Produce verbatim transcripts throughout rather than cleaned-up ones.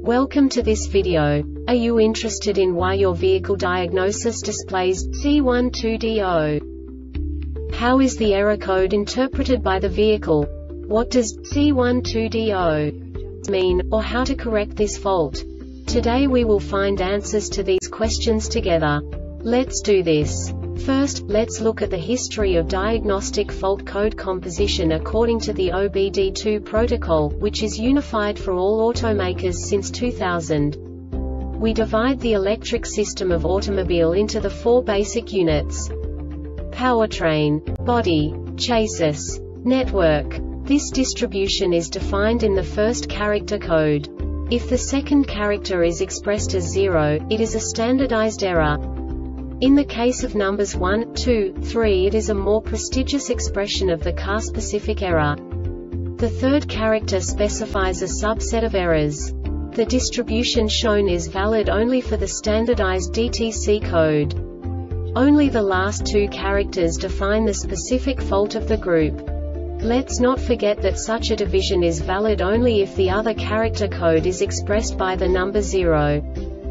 Welcome to this video. Are you interested in why your vehicle diagnosis displays C one two D zero? How is the error code interpreted by the vehicle? What does C one two D zero mean, or how to correct this fault? Today we will find answers to these questions together. Let's do this. First, let's look at the history of diagnostic fault code composition according to the O B D two protocol, which is unified for all automakers since two thousand. We divide the electric system of automobile into the four basic units: powertrain, body, chassis, network. This distribution is defined in the first character code. If the second character is expressed as zero, it is a standardized error. In the case of numbers one, two, three, it is a more prestigious expression of the car-specific error. The third character specifies a subset of errors. The distribution shown is valid only for the standardized D T C code. Only the last two characters define the specific fault of the group. Let's not forget that such a division is valid only if the other character code is expressed by the number zero.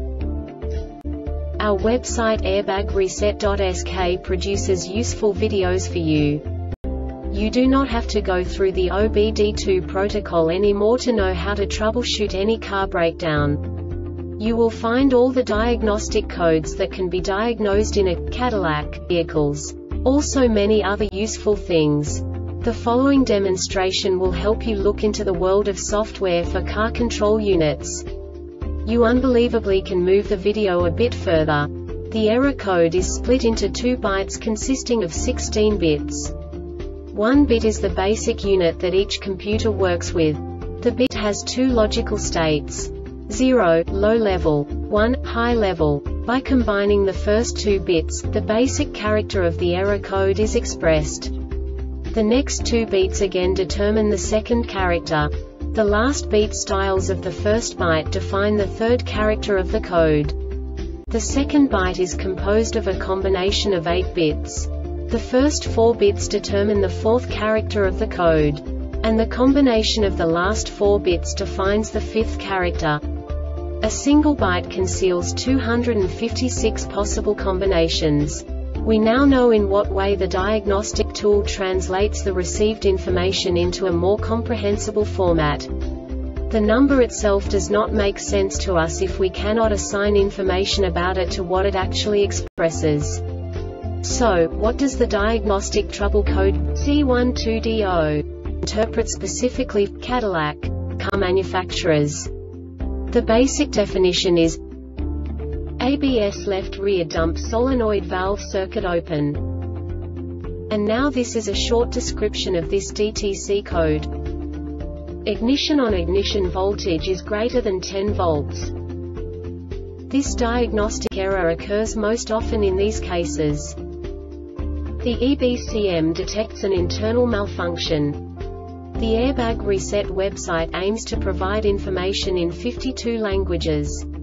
Our website airbag reset dot S K produces useful videos for you. You do not have to go through the O B D two protocol anymore to know how to troubleshoot any car breakdown. You will find all the diagnostic codes that can be diagnosed in a Cadillac vehicles. Also many other useful things. The following demonstration will help you look into the world of software for car control units. You unbelievably can move the video a bit further. The error code is split into two bytes consisting of sixteen bits. One bit is the basic unit that each computer works with. The bit has two logical states: zero, low level, one, high level. By combining the first two bits, the basic character of the error code is expressed. The next two bits again determine the second character. The last beat styles of the first byte define the third character of the code. The second byte is composed of a combination of eight bits. The first four bits determine the fourth character of the code. And the combination of the last four bits defines the fifth character. A single byte conceals two hundred fifty-six possible combinations. We now know in what way the diagnostic tool translates the received information into a more comprehensible format. The number itself does not make sense to us if we cannot assign information about it to what it actually expresses. So, what does the diagnostic trouble code C one two D zero interpret specifically for Cadillac car manufacturers? The basic definition is A B S left rear dump solenoid valve circuit open. And now this is a short description of this D T C code. Ignition on ignition voltage is greater than ten volts. This diagnostic error occurs most often in these cases. The E B C M detects an internal malfunction. The Airbag Reset website aims to provide information in fifty-two languages.